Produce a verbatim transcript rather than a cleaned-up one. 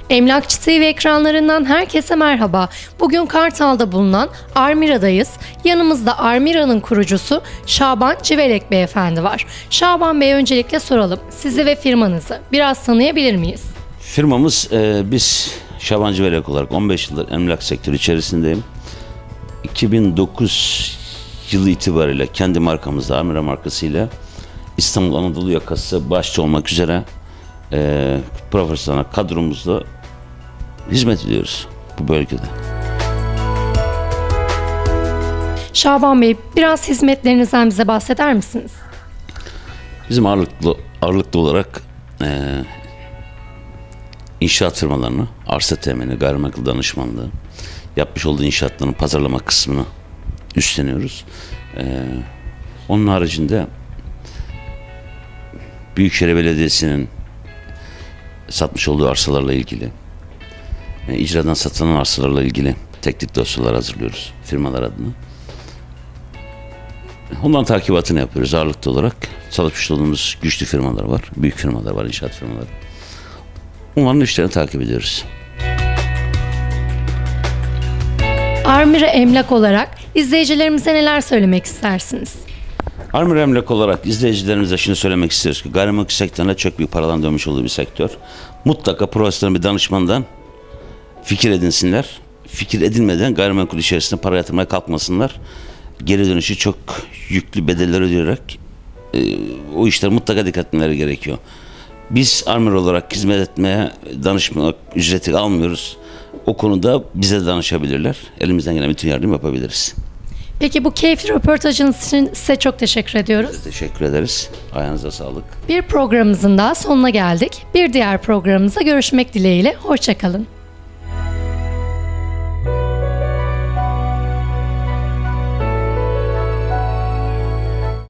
Emlakçı T V ekranlarından herkese merhaba. Bugün Kartal'da bulunan Armira'dayız. Yanımızda Armira'nın kurucusu Şaban Civelek Beyefendi var. Şaban Bey, öncelikle soralım. Sizi ve firmanızı biraz tanıyabilir miyiz? Firmamız, e, biz Şaban Civelek olarak on beş yıldır emlak sektörü içerisindeyim. iki bin dokuz yılı itibariyle kendi markamızda, Armira markasıyla İstanbul Anadolu yakası başta olmak üzere e, profesyonel kadromuzla hizmet ediyoruz bu bölgede. Şaban Bey, biraz hizmetlerinizden bize bahseder misiniz? Bizim ağırlıklı, ağırlıklı olarak e, inşaat firmalarını, arsa temini, gayrimenkul danışmanlığı, yapmış olduğu inşaatların pazarlama kısmını üstleniyoruz. E, onun haricinde Büyükşehir Belediyesi'nin satmış olduğu arsalarla ilgili, e, icradan satılan arsalarla ilgili teknik dosyalar hazırlıyoruz firmalar adına. Onların takibatını yapıyoruz ağırlıklı olarak. Çalışmış olduğumuz güçlü firmalar var, büyük firmalar var, inşaat firmaları. Onların işlerini takip ediyoruz. Armira Emlak olarak izleyicilerimize neler söylemek istersiniz? Armira Emlak olarak izleyicilerimize şunu söylemek istiyoruz ki gayrimenkul sektöründe çok büyük paradan dönmüş olduğu bir sektör. Mutlaka profesyonel bir danışmandan fikir edinsinler. Fikir edinmeden gayrimenkul içerisinde para yatırmaya kalkmasınlar. Geri dönüşü çok yüklü bedeller ödeyerek e, o işler mutlaka dikkat etmeleri gerekiyor. Biz Armira olarak hizmet etmeye, danışma ücreti almıyoruz. O konuda bize danışabilirler. Elimizden gelen bütün yardım yapabiliriz. Peki bu keyifli röportajınız için size çok teşekkür ediyoruz. Biz teşekkür ederiz. Ayağınıza sağlık. Bir programımızın daha sonuna geldik. Bir diğer programımızda görüşmek dileğiyle. Hoşça kalın.